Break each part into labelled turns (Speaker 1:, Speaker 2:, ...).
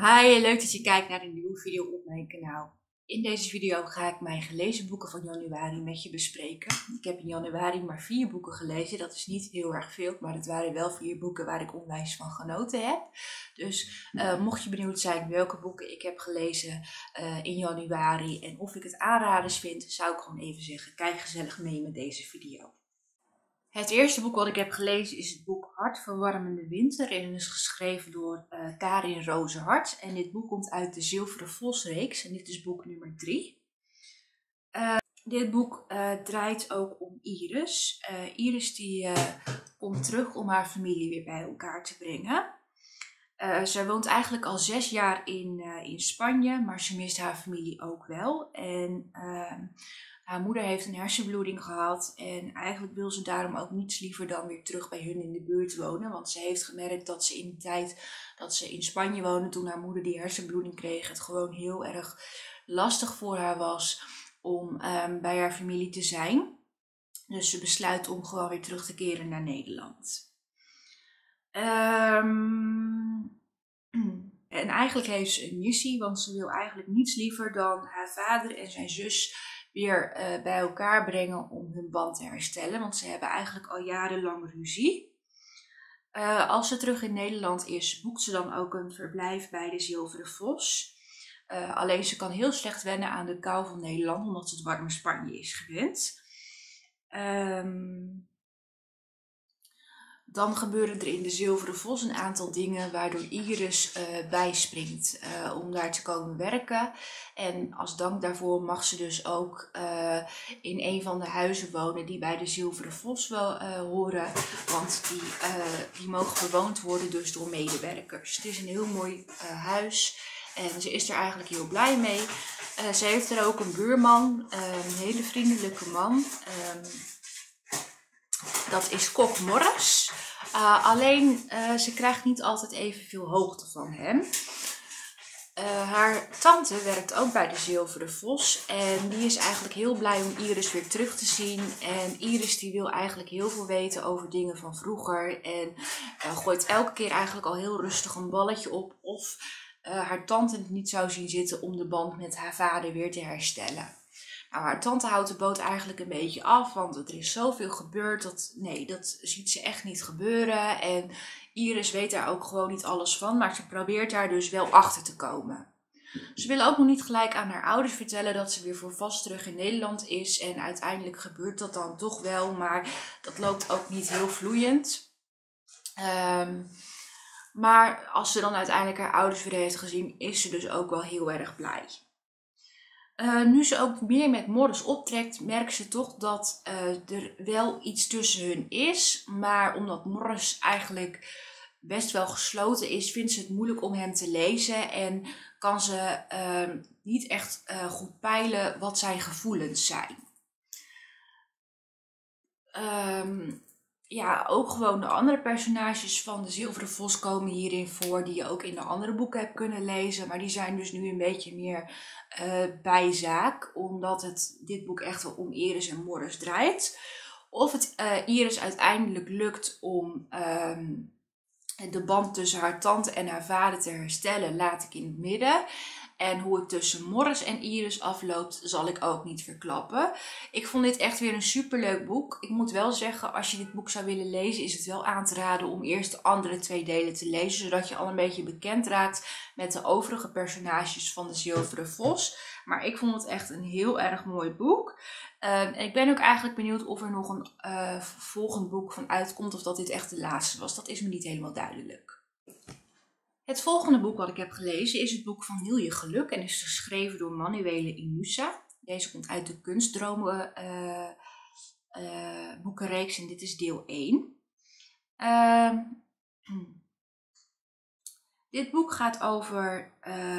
Speaker 1: Hi, leuk dat je kijkt naar een nieuwe video op mijn kanaal. In deze video ga ik mijn gelezen boeken van januari met je bespreken. Ik heb in januari maar 4 boeken gelezen. Dat is niet heel erg veel, maar het waren wel 4 boeken waar ik onwijs van genoten heb. Dus mocht je benieuwd zijn welke boeken ik heb gelezen in januari en of ik het aanraders vind, zou ik gewoon even zeggen, kijk gezellig mee met deze video. Het eerste boek wat ik heb gelezen is het boek Hartverwarmende Winter en is geschreven door Karin Rozehart. En dit boek komt uit de Zilveren Vos-reeks en dit is boek nummer 3. Dit boek draait ook om Iris. Iris die komt terug om haar familie weer bij elkaar te brengen. Zij woont eigenlijk al 6 jaar in Spanje, maar ze mist haar familie ook wel. En haar moeder heeft een hersenbloeding gehad en eigenlijk wil ze daarom ook niets liever dan weer terug bij hun in de buurt wonen. Want ze heeft gemerkt dat ze in de tijd dat ze in Spanje woonde, toen haar moeder die hersenbloeding kreeg, het gewoon heel erg lastig voor haar was om bij haar familie te zijn. Dus ze besluit om gewoon weer terug te keren naar Nederland. En eigenlijk heeft ze een missie, want ze wil eigenlijk niets liever dan haar vader en zijn zus weer bij elkaar brengen om hun band te herstellen. Want ze hebben eigenlijk al jarenlang ruzie. Als ze terug in Nederland is, boekt ze dan ook een verblijf bij de Zilveren Vos. Alleen ze kan heel slecht wennen aan de kou van Nederland, omdat ze het warme Spanje is gewend. Dan gebeuren er in de Zilveren Vos een aantal dingen waardoor Iris bijspringt om daar te komen werken. En als dank daarvoor mag ze dus ook in een van de huizen wonen die bij de Zilveren Vos horen. Want die mogen bewoond worden dus door medewerkers. Het is een heel mooi huis en ze is er eigenlijk heel blij mee. Ze heeft er ook een buurman, een hele vriendelijke man. Dat is Kok Morris. Alleen ze krijgt niet altijd evenveel hoogte van hem. Haar tante werkt ook bij de Zilveren Vos. En die is eigenlijk heel blij om Iris weer terug te zien. En Iris die wil eigenlijk heel veel weten over dingen van vroeger. En gooit elke keer eigenlijk al heel rustig een balletje op. Of haar tante het niet zou zien zitten om de band met haar vader weer te herstellen. Nou, haar tante houdt de boot eigenlijk een beetje af, want er is zoveel gebeurd. Dat ziet ze echt niet gebeuren. En Iris weet daar ook gewoon niet alles van, maar ze probeert daar dus wel achter te komen. Ze wil ook nog niet gelijk aan haar ouders vertellen dat ze weer voor vast terug in Nederland is. En uiteindelijk gebeurt dat dan toch wel, maar dat loopt ook niet heel vloeiend. Maar als ze dan uiteindelijk haar ouders weer heeft gezien, is ze dus ook wel heel erg blij. Nu ze ook meer met Morris optrekt, merkt ze toch dat er wel iets tussen hun is. Maar omdat Morris eigenlijk best wel gesloten is, vindt ze het moeilijk om hem te lezen. En kan ze niet echt goed peilen wat zijn gevoelens zijn. Ja, ook gewoon de andere personages van de Zilveren Vos komen hierin voor, die je ook in de andere boeken hebt kunnen lezen. Maar die zijn dus nu een beetje meer bijzaak, omdat dit boek echt wel om Iris en Morris draait. Of het Iris uiteindelijk lukt om de band tussen haar tante en haar vader te herstellen, laat ik in het midden. En hoe het tussen Morris en Iris afloopt, zal ik ook niet verklappen. Ik vond dit echt weer een superleuk boek. Ik moet wel zeggen, als je dit boek zou willen lezen, is het wel aan te raden om eerst de andere 2 delen te lezen, zodat je al een beetje bekend raakt met de overige personages van de Zilveren Vos. Maar ik vond het echt een heel erg mooi boek. Ik ben ook eigenlijk benieuwd of er nog een volgend boek van uitkomt, of dat dit echt de laatste was. Dat is me niet helemaal duidelijk. Het volgende boek wat ik heb gelezen is het boek van Nilje Geluk en is geschreven door Manuele Inusa. Deze komt uit de Kunstdromen boekenreeks en dit is deel 1. Dit boek gaat over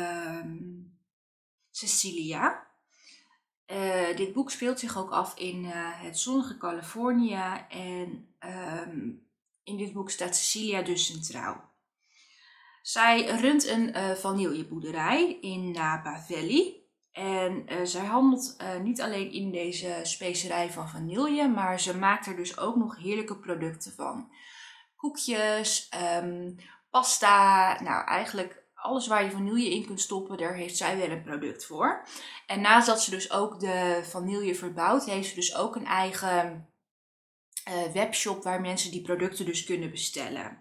Speaker 1: Cecilia. Dit boek speelt zich ook af in het zonnige Californië en in dit boek staat Cecilia dus centraal. Zij runt een vanilleboerderij in Napa Valley en zij handelt niet alleen in deze specerij van vanille, maar ze maakt er dus ook nog heerlijke producten van. Koekjes, pasta, nou eigenlijk alles waar je vanille in kunt stoppen, daar heeft zij wel een product voor. En naast dat ze dus ook de vanille verbouwt, heeft ze dus ook een eigen webshop waar mensen die producten dus kunnen bestellen.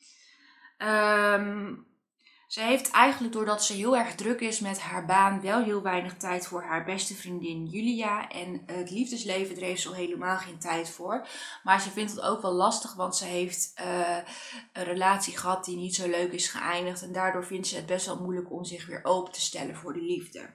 Speaker 1: Ze heeft eigenlijk, doordat ze heel erg druk is met haar baan, wel heel weinig tijd voor haar beste vriendin Julia. En het liefdesleven, daar heeft ze al helemaal geen tijd voor. Maar ze vindt het ook wel lastig, want ze heeft een relatie gehad die niet zo leuk is geëindigd. En daardoor vindt ze het best wel moeilijk om zich weer open te stellen voor de liefde.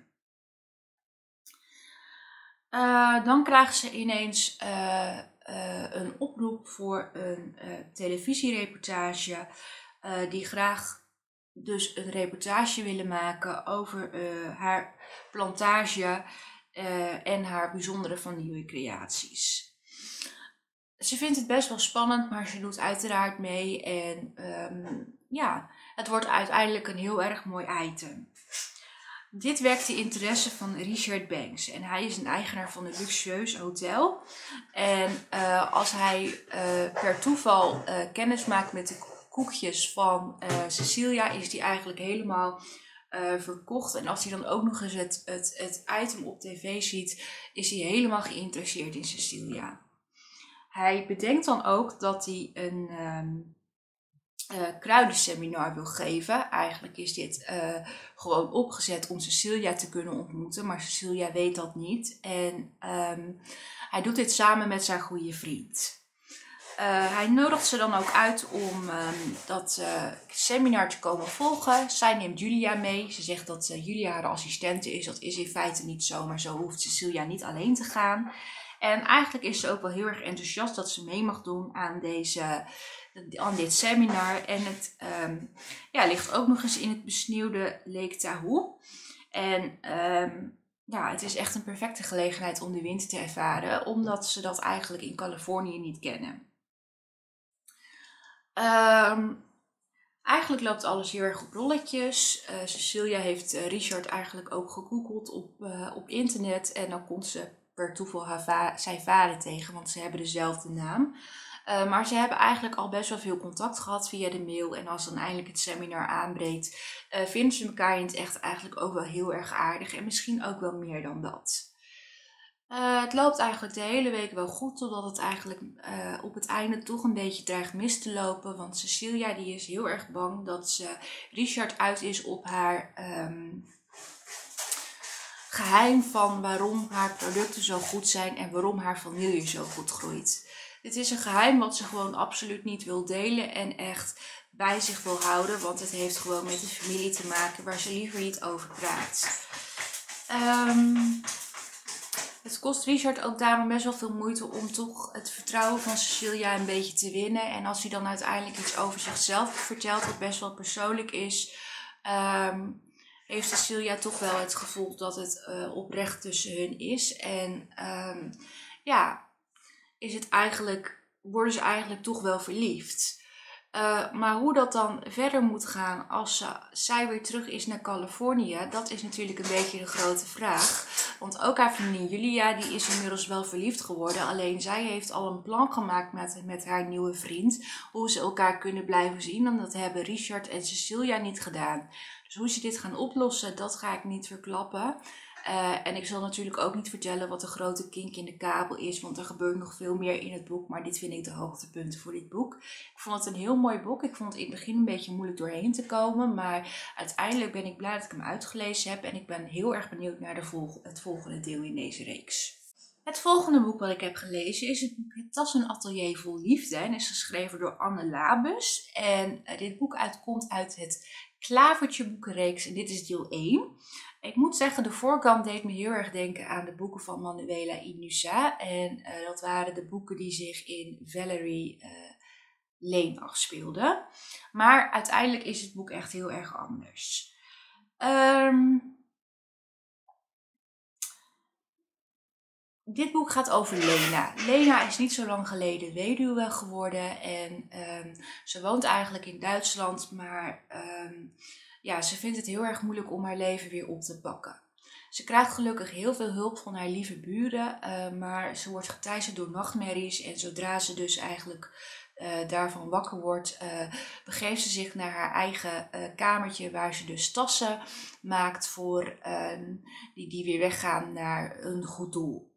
Speaker 1: Dan krijgt ze ineens een oproep voor een televisiereportage. Die graag dus een reportage willen maken over haar plantage en haar bijzondere vanille-creaties. Ze vindt het best wel spannend, maar ze doet uiteraard mee. En ja, het wordt uiteindelijk een heel erg mooi item. Dit wekt de interesse van Richard Banks. En hij is een eigenaar van een luxueus hotel. En als hij per toeval kennis maakt met de koekjes van Cecilia, is die eigenlijk helemaal verkocht. En als hij dan ook nog eens het item op tv ziet, is hij helemaal geïnteresseerd in Cecilia. Hij bedenkt dan ook dat hij een kruidenseminar wil geven. Eigenlijk is dit gewoon opgezet om Cecilia te kunnen ontmoeten, maar Cecilia weet dat niet. En hij doet dit samen met zijn goede vriend. Hij nodigt ze dan ook uit om dat seminar te komen volgen. Zij neemt Julia mee. Ze zegt dat Julia haar assistente is. Dat is in feite niet zo, maar zo hoeft Cecilia niet alleen te gaan. En eigenlijk is ze ook wel heel erg enthousiast dat ze mee mag doen aan dit seminar. En het ligt ook nog eens in het besneeuwde Lake Tahoe. En ja, het is echt een perfecte gelegenheid om de winter te ervaren, omdat ze dat eigenlijk in Californië niet kennen. Eigenlijk loopt alles heel erg op rolletjes. Cecilia heeft Richard eigenlijk ook gegoogeld op internet. En dan komt ze per toeval zijn vader tegen, want ze hebben dezelfde naam. Maar ze hebben eigenlijk al best wel veel contact gehad via de mail. En als dan eindelijk het seminar aanbreekt, vinden ze elkaar in het echt eigenlijk ook wel heel erg aardig. En misschien ook wel meer dan dat. Het loopt eigenlijk de hele week wel goed, totdat het eigenlijk op het einde toch een beetje dreigt mis te lopen. Want Cecilia die is heel erg bang dat Richard uit is op haar geheim van waarom haar producten zo goed zijn en waarom haar vanille zo goed groeit. Dit is een geheim wat ze gewoon absoluut niet wil delen en echt bij zich wil houden, want het heeft gewoon met de familie te maken waar ze liever niet over praat. Het kost Richard ook daarom best wel veel moeite om toch het vertrouwen van Cecilia een beetje te winnen. En als hij dan uiteindelijk iets over zichzelf vertelt, wat best wel persoonlijk is, heeft Cecilia toch wel het gevoel dat het oprecht tussen hun is. En worden ze eigenlijk toch wel verliefd. Maar hoe dat dan verder moet gaan als zij weer terug is naar Californië, dat is natuurlijk een beetje de grote vraag. Want ook haar vriendin Julia, die is inmiddels wel verliefd geworden. Alleen zij heeft al een plan gemaakt met haar nieuwe vriend, hoe ze elkaar kunnen blijven zien. En dat hebben Richard en Cecilia niet gedaan. Dus hoe ze dit gaan oplossen, dat ga ik niet verklappen. En ik zal natuurlijk ook niet vertellen wat de grote kink in de kabel is, want er gebeurt nog veel meer in het boek. Maar dit vind ik de hoogtepunten voor dit boek. Ik vond het een heel mooi boek. Ik vond het in het begin een beetje moeilijk doorheen te komen. Maar uiteindelijk ben ik blij dat ik hem uitgelezen heb. En ik ben heel erg benieuwd naar het volgende deel in deze reeks. Het volgende boek wat ik heb gelezen is het boek Het Tas en Atelier Vol Liefde. En is geschreven door Anne Labus. En dit boek komt uit het Klavertje boekenreeks. En dit is deel 1. Ik moet zeggen, de voorkant deed me heel erg denken aan de boeken van Manuela Inusa. En dat waren de boeken die zich in Valerie Lane afspeelden. Maar uiteindelijk is het boek echt heel erg anders. Dit boek gaat over Lena. Lena is niet zo lang geleden weduwe geworden. En ze woont eigenlijk in Duitsland, maar ze vindt het heel erg moeilijk om haar leven weer op te pakken. Ze krijgt gelukkig heel veel hulp van haar lieve buren, maar ze wordt geteisterd door nachtmerries. En zodra ze dus eigenlijk daarvan wakker wordt, begeeft ze zich naar haar eigen kamertje, waar ze dus tassen maakt voor die weer weggaan naar een goed doel.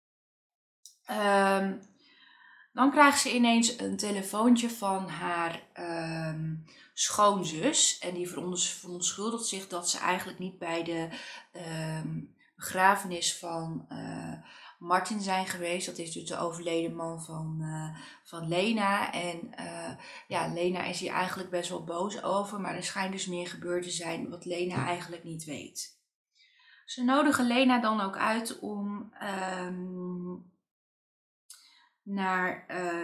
Speaker 1: Dan krijgt ze ineens een telefoontje van haar schoonzus. En die verontschuldigt zich dat ze eigenlijk niet bij de begrafenis van Martin zijn geweest. Dat is dus de overleden man van Lena. En ja, Lena is hier eigenlijk best wel boos over. Maar er schijnt dus meer gebeurd te zijn wat Lena eigenlijk niet weet. Ze nodigen Lena dan ook uit om naar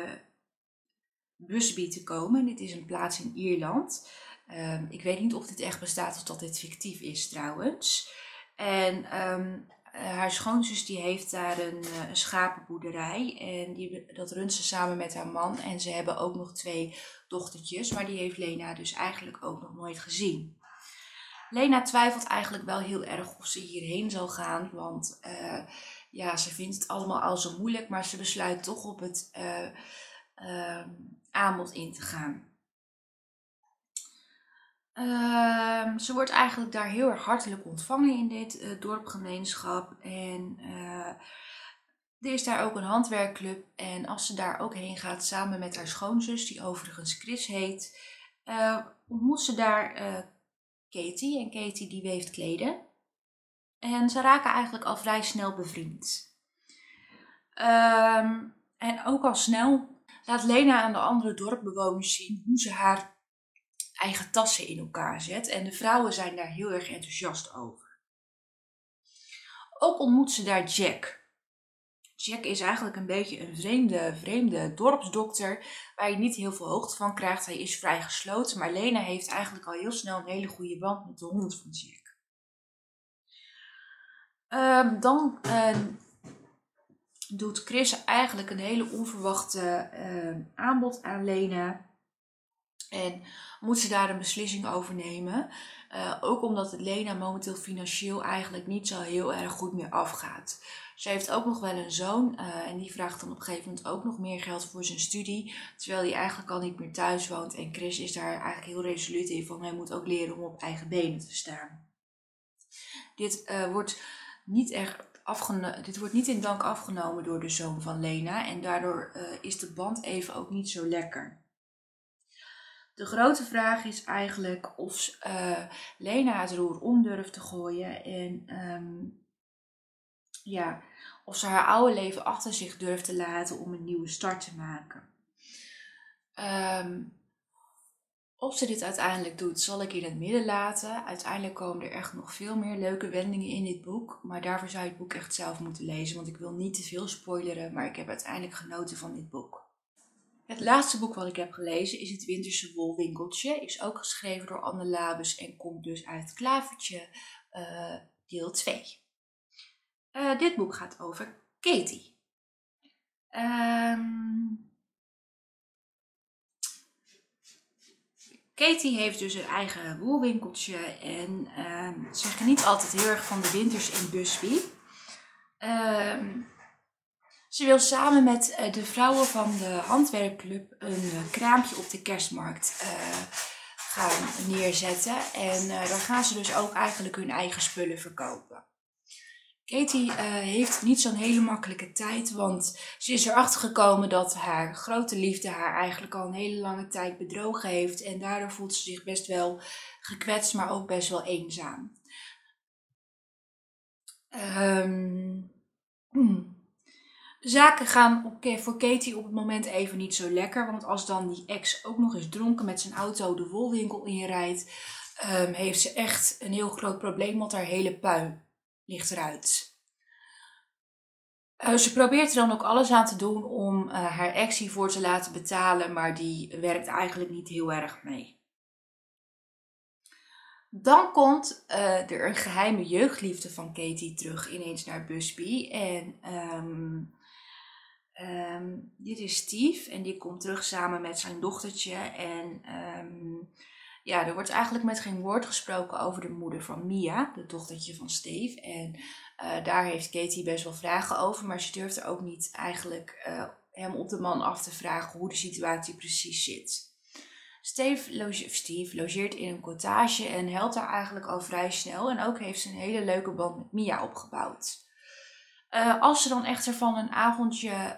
Speaker 1: Busby te komen. Dit is een plaats in Ierland. Ik weet niet of dit echt bestaat of dat dit fictief is trouwens. En haar schoonzus die heeft daar een schapenboerderij. En dat runt ze samen met haar man. En ze hebben ook nog 2 dochtertjes. Maar die heeft Lena dus eigenlijk ook nog nooit gezien. Lena twijfelt eigenlijk wel heel erg of ze hierheen zal gaan. Want ja, ze vindt het allemaal al zo moeilijk. Maar ze besluit toch op het aanbod in te gaan. Ze wordt eigenlijk daar heel erg hartelijk ontvangen in dit dorpgemeenschap. En er is daar ook een handwerkclub. En als ze daar ook heen gaat samen met haar schoonzus, die overigens Chris heet, ontmoet ze daar Katie. En Katie die weeft kleden. En ze raken eigenlijk al vrij snel bevriend. En ook al snel laat Lena aan de andere dorpbewoners zien hoe ze haar eigen tassen in elkaar zet. En de vrouwen zijn daar heel erg enthousiast over. Ook ontmoet ze daar Jack. Jack is eigenlijk een beetje een vreemde dorpsdokter waar je niet heel veel hoogte van krijgt. Hij is vrij gesloten, maar Lena heeft eigenlijk al heel snel een hele goede band met de hond van Jack. Dan doet Chris eigenlijk een hele onverwachte aanbod aan Lena. En moet ze daar een beslissing over nemen. Ook omdat het Lena momenteel financieel eigenlijk niet zo heel erg goed meer afgaat. Ze heeft ook nog wel een zoon en die vraagt dan op een gegeven moment ook nog meer geld voor zijn studie. Terwijl hij eigenlijk al niet meer thuis woont. En Chris is daar eigenlijk heel resoluut in van hij moet ook leren om op eigen benen te staan. Dit wordt niet in dank afgenomen door de zoon van Lena. En daardoor is de band even ook niet zo lekker. De grote vraag is eigenlijk of Lena het roer om durft te gooien en ja, of ze haar oude leven achter zich durft te laten om een nieuwe start te maken. Of ze dit uiteindelijk doet, zal ik in het midden laten. Uiteindelijk komen er echt nog veel meer leuke wendingen in dit boek. Maar daarvoor zou je het boek echt zelf moeten lezen, want ik wil niet te veel spoileren, maar ik heb uiteindelijk genoten van dit boek. Het laatste boek wat ik heb gelezen is Het Winterse Wolwinkeltje. Is ook geschreven door Anne Labus en komt dus uit Klavertje deel 2. Dit boek gaat over Katie. Katie heeft dus een eigen wolwinkeltje en ze geniet altijd heel erg van de winters in Busby. Ze wil samen met de vrouwen van de handwerkclub een kraampje op de kerstmarkt gaan neerzetten. En daar gaan ze dus ook eigenlijk hun eigen spullen verkopen. Katie heeft niet zo'n hele makkelijke tijd, want ze is erachter gekomen dat haar grote liefde haar eigenlijk al een hele lange tijd bedrogen heeft. En daardoor voelt ze zich best wel gekwetst, maar ook best wel eenzaam. De zaken gaan voor Katie op het moment even niet zo lekker. Want als dan die ex ook nog eens dronken met zijn auto de wolwinkel inrijdt, heeft ze echt een heel groot probleem, want haar hele puin ligt eruit. Ze probeert er dan ook alles aan te doen om haar ex hiervoor te laten betalen, maar die werkt eigenlijk niet heel erg mee. Dan komt er een geheime jeugdliefde van Katie terug ineens naar Busby. En dit is Steve en die komt terug samen met zijn dochtertje. En ja, er wordt eigenlijk met geen woord gesproken over de moeder van Mia, de dochtertje van Steve. En daar heeft Katie best wel vragen over, maar ze durft er ook niet eigenlijk hem op de man af te vragen hoe de situatie precies zit. Steve logeert in een cottage en helpt haar eigenlijk al vrij snel. En ook heeft ze een hele leuke band met Mia opgebouwd. Als ze dan echter van een avondje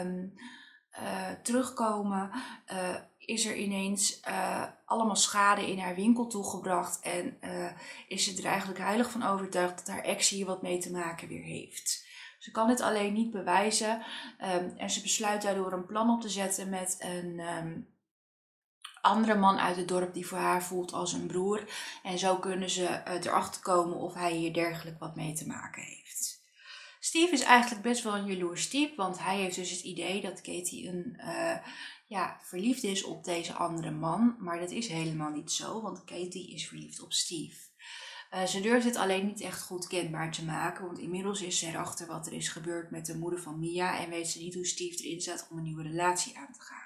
Speaker 1: terugkomen, is er ineens allemaal schade in haar winkel toegebracht. En is ze er eigenlijk heilig van overtuigd dat haar ex hier wat mee te maken weer heeft. Ze kan dit alleen niet bewijzen. En ze besluit daardoor een plan op te zetten met een andere man uit het dorp die voor haar voelt als een broer. En zo kunnen ze erachter komen of hij hier dergelijk wat mee te maken heeft. Steve is eigenlijk best wel een jaloers type, want hij heeft dus het idee dat Katie verliefd is op deze andere man. Maar dat is helemaal niet zo, want Katie is verliefd op Steve. Ze durft het alleen niet echt goed kenbaar te maken, want inmiddels is ze erachter wat er is gebeurd met de moeder van Mia en weet ze niet hoe Steve erin staat om een nieuwe relatie aan te gaan.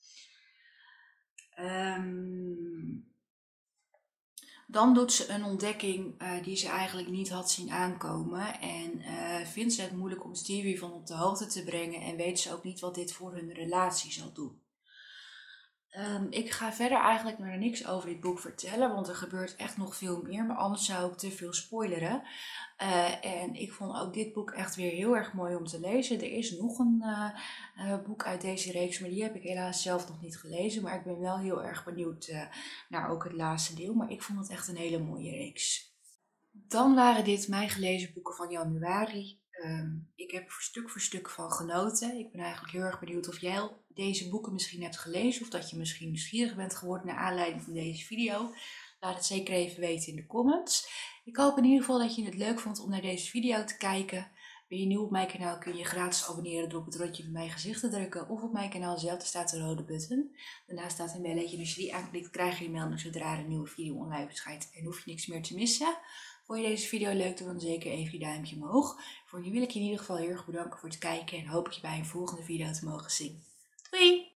Speaker 1: Dan doet ze een ontdekking die ze eigenlijk niet had zien aankomen. En vindt ze het moeilijk om Stevie van op de hoogte te brengen. En weet ze ook niet wat dit voor hun relatie zal doen. Ik ga verder eigenlijk nog niks over dit boek vertellen. Want er gebeurt echt nog veel meer. Maar anders zou ik te veel spoileren. En ik vond ook dit boek echt weer heel erg mooi om te lezen. Er is nog een boek uit deze reeks. Maar die heb ik helaas zelf nog niet gelezen. Maar ik ben wel heel erg benieuwd naar ook het laatste deel. Maar ik vond het echt een hele mooie reeks. Dan waren dit mijn gelezen boeken van januari. Ik heb er stuk voor stuk van genoten. Ik ben eigenlijk heel erg benieuwd of jij deze boeken misschien hebt gelezen. Of dat je misschien nieuwsgierig bent geworden naar aanleiding van deze video. Laat het zeker even weten in de comments. Ik hoop in ieder geval dat je het leuk vond om naar deze video te kijken. Ben je nieuw op mijn kanaal kun je gratis abonneren door op het rondje van mijn gezicht te drukken. Of op mijn kanaal zelf staat de rode button. Daarnaast staat een belletje en als je die aanklikt krijg je een melding zodra er een nieuwe video online verschijnt. En hoef je niks meer te missen. Vond je deze video leuk, doe dan zeker even je duimpje omhoog. Voor nu wil ik je in ieder geval heel erg bedanken voor het kijken en hoop ik je bij een volgende video te mogen zien. Doei!